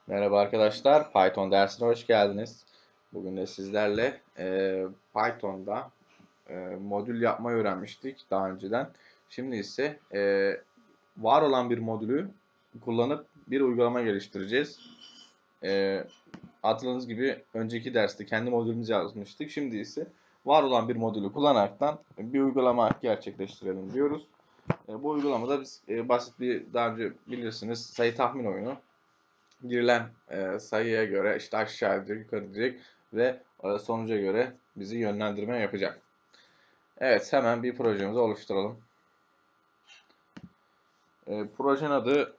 Merhaba arkadaşlar, Python dersine hoş geldiniz. Bugün de sizlerle Python'da modül yapmayı öğrenmiştik daha önceden. Şimdi ise var olan bir modülü kullanıp bir uygulama geliştireceğiz. Hatırladığınız gibi önceki derste kendi modülümüzü yazmıştık. Şimdi ise var olan bir modülü kullanaraktan bir uygulama gerçekleştirelim diyoruz. Bu uygulamada biz basit bir daha önce bilirsiniz sayı tahmin oyunu girilen sayıya göre işte aşağı gidecek, yukarı gidecek ve sonuca göre bizi yönlendirme yapacak. Evet, hemen bir projemizi oluşturalım. Projenin adı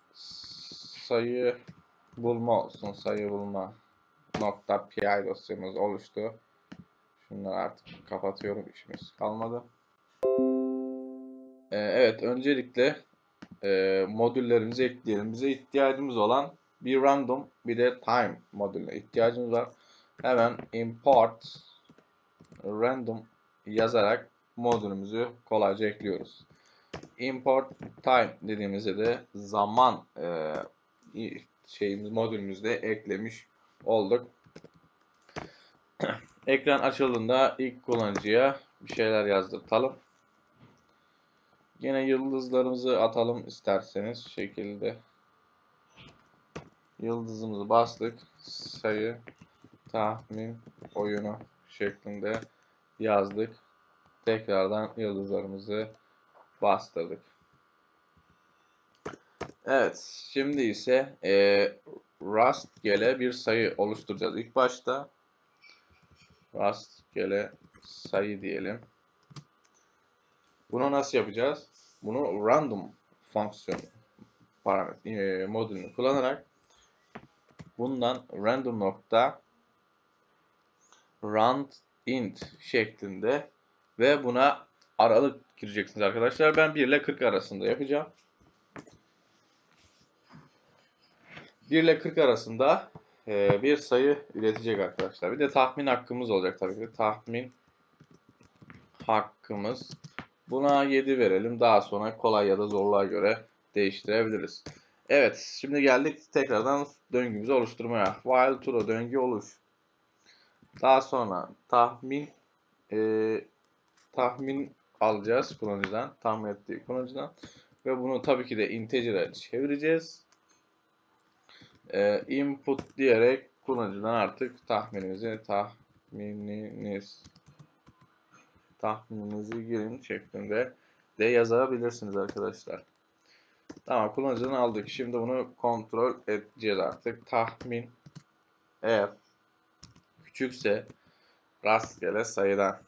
sayı bulma olsun. Sayı bulma .py dosyamız oluştu. Şunları artık kapatıyorum, işimiz kalmadı. Evet, öncelikle modüllerimizi ekleyelim. Bize ihtiyacımız olan bir random bir de time modülüne ihtiyacımız var. Hemen import random yazarak modülümüzü kolayca ekliyoruz. Import time dediğimizde de zaman modülümüzde eklemiş olduk. Ekran açıldığında ilk kullanıcıya bir şeyler yazdırtalım. Yine yıldızlarımızı atalım isterseniz şekilde. Yıldızımızı bastık. Sayı tahmin oyunu şeklinde yazdık. Tekrardan yıldızlarımızı bastırdık. Evet, şimdi ise rastgele bir sayı oluşturacağız. İlk başta rastgele sayı diyelim. Bunu nasıl yapacağız? Bunu random fonksiyon parametre modülünü kullanarak bundan random nokta rand int şeklinde ve buna aralık gireceksiniz arkadaşlar. Ben 1 ile 40 arasında yapacağım. 1 ile 40 arasında bir sayı üretecek arkadaşlar. Bir de tahmin hakkımız olacak tabii ki. Tahmin hakkımız. Buna 7 verelim. Daha sonra kolay ya da zorluğa göre değiştirebiliriz. Evet, şimdi geldik tekrardan döngümüzü oluşturmaya. While true döngü oluş. Daha sonra tahmin alacağız kullanıcıdan. Tahmin ettiği kullanıcıdan. Ve bunu tabii ki de integer'e çevireceğiz. Input diyerek kullanıcıdan artık tahmininizi girin şeklinde de yazabilirsiniz arkadaşlar. Tamam, kullanıcıdan aldık. Şimdi bunu kontrol edeceğiz artık. Tahmin eğer küçükse rastgele sayıdan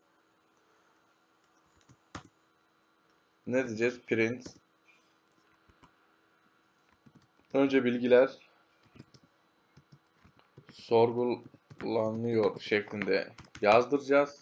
ne diyeceğiz? Print önce bilgiler sorgulanıyor şeklinde yazdıracağız.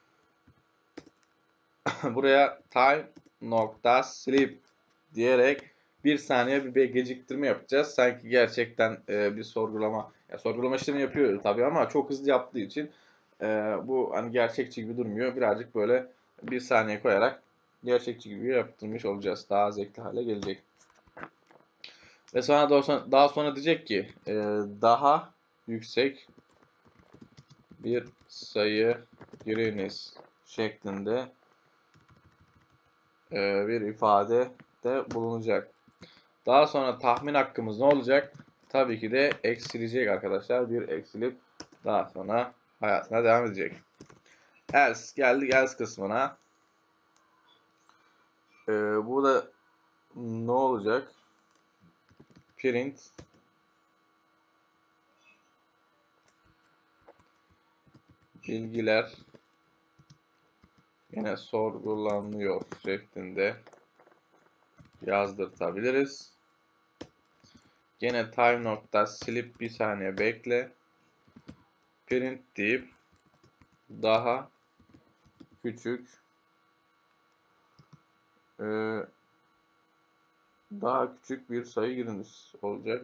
Buraya time nokta sleep diyerek bir saniye bir geciktirme yapacağız. Sanki gerçekten bir sorgulama işlemi yapıyor tabii ama çok hızlı yaptığı için bu hani gerçekçi gibi durmuyor. Birazcık böyle bir saniye koyarak gerçekçi gibi yaptırmış olacağız. Daha zevkli hale gelecek. Ve sonra daha sonra diyecek ki daha yüksek bir sayı giriniz şeklinde bir ifade de bulunacak. Daha sonra tahmin hakkımız ne olacak? Tabii ki de eksilecek arkadaşlar. Bir eksilip daha sonra hayatına devam edecek. Else geldik else kısmına. Burada ne olacak? Print bilgiler yine sorgulanıyor şeklinde yazdırtabiliriz. Yine time nokta silip bir saniye bekle. Print deyip daha küçük daha küçük bir sayı giriniz olacak.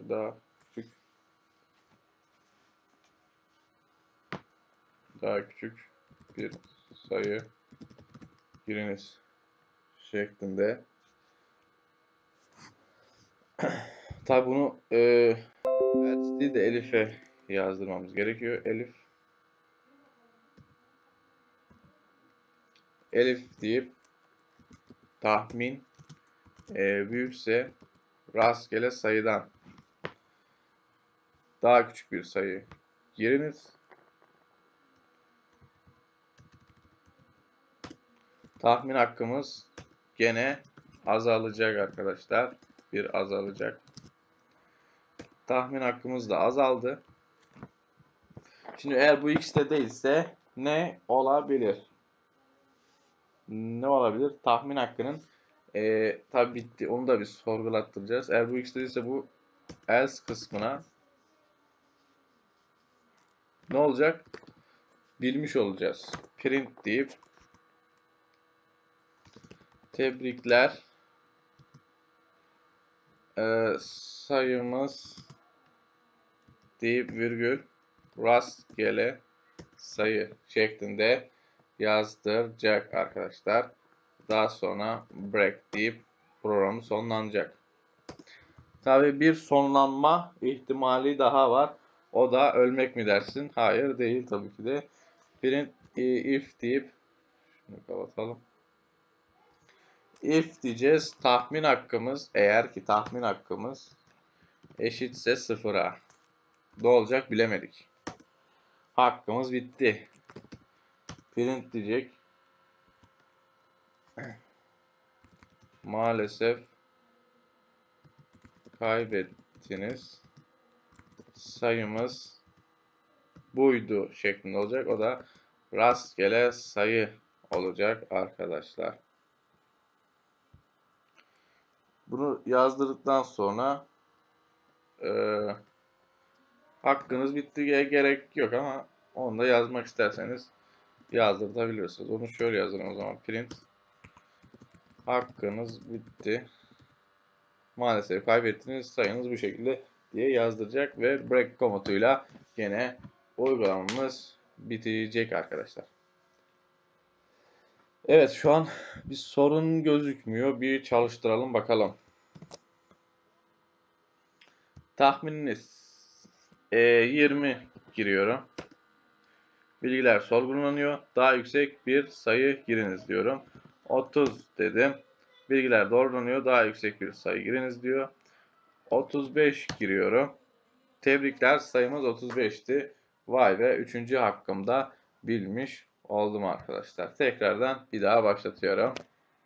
Daha küçük bir sayı giriniz şeklinde. Tabi bunu Evet, değil de Elif'e yazdırmamız gerekiyor. Elif deyip tahmin büyükse rastgele sayıdan daha küçük bir sayı giriniz. Tahmin hakkımız gene azalacak arkadaşlar. Bir azalacak. Tahmin hakkımız da azaldı. Şimdi eğer bu x'te değilse ne olabilir? Ne olabilir? Tahmin hakkının tabi bitti. Onu da bir sorgulattıracağız. Eğer bu x'te değilse bu else kısmına ne olacak? Bilmiş olacağız. Print deyip tebrikler sayımız deyip virgül rastgele sayı şeklinde yazdıracak arkadaşlar. Daha sonra break deyip programı sonlanacak. Tabi bir sonlanma ihtimali daha var. O da ölmek mi dersin? Hayır değil tabii ki de. Print if deyip şunu kapatalım. If diyeceğiz. Tahmin hakkımız eğer ki tahmin hakkımız eşitse sıfıra. Ne olacak bilemedik. Hakkımız bitti. Print diyecek. Maalesef kaybettiniz. Sayımız buydu şeklinde olacak. O da rastgele sayı olacak arkadaşlar. Bunu yazdırdıktan sonra hakkınız bittiye gerek yok ama onu da yazmak isterseniz yazdırtabilirsiniz. Onu şöyle yazalım o zaman. Print hakkınız bitti. Maalesef kaybettiniz. Sayınız bu şekilde diye yazdıracak ve break komutuyla gene uygulamamız bitecek arkadaşlar. Evet şu an bir sorun gözükmüyor. Bir çalıştıralım bakalım. Tahmininiz 20 giriyorum. Bilgiler sorgulanıyor. Daha yüksek bir sayı giriniz diyorum. 30 dedim. Bilgiler doğrulanıyor. Daha yüksek bir sayı giriniz diyor. 35 giriyorum. Tebrikler sayımız 35'ti. Vay be 3. hakkımda bilmiş oldum arkadaşlar. Tekrardan bir daha başlatıyorum.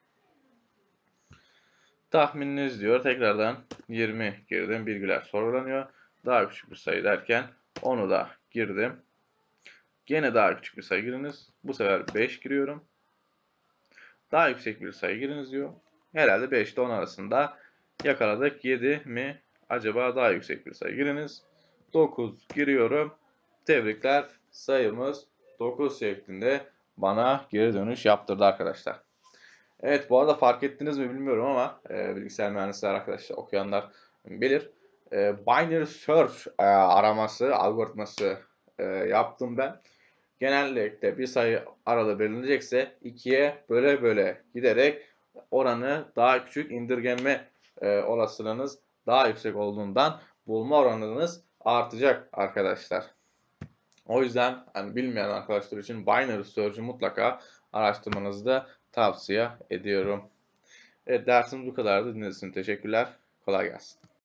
Tahmininiz diyor. Tekrardan 20 girdim. Bilgiler sorgulanıyor. Daha küçük bir sayı derken onu da girdim. Gene daha küçük bir sayı giriniz. Bu sefer 5 giriyorum. Daha yüksek bir sayı giriniz diyor. Herhalde 5 ile 10 arasında yakaladık. 7 mi? Acaba daha yüksek bir sayı giriniz. 9 giriyorum. Tebrikler. Sayımız 9 şeklinde bana geri dönüş yaptırdı arkadaşlar. Evet bu arada fark ettiniz mi bilmiyorum ama bilgisayar mühendisleri arkadaşlar okuyanlar bilir. Binary Search araması, algoritması yaptım ben. Genellikle bir sayı arada belirlenecekse ikiye böle böle giderek oranı daha küçük indirgenme olasılığınız daha yüksek olduğundan bulma oranınız artacak arkadaşlar. O yüzden hani bilmeyen arkadaşlar için binary search'ü mutlaka araştırmanızı da tavsiye ediyorum. Evet dersimiz bu kadardı. Dinlediğiniz için teşekkürler. Kolay gelsin.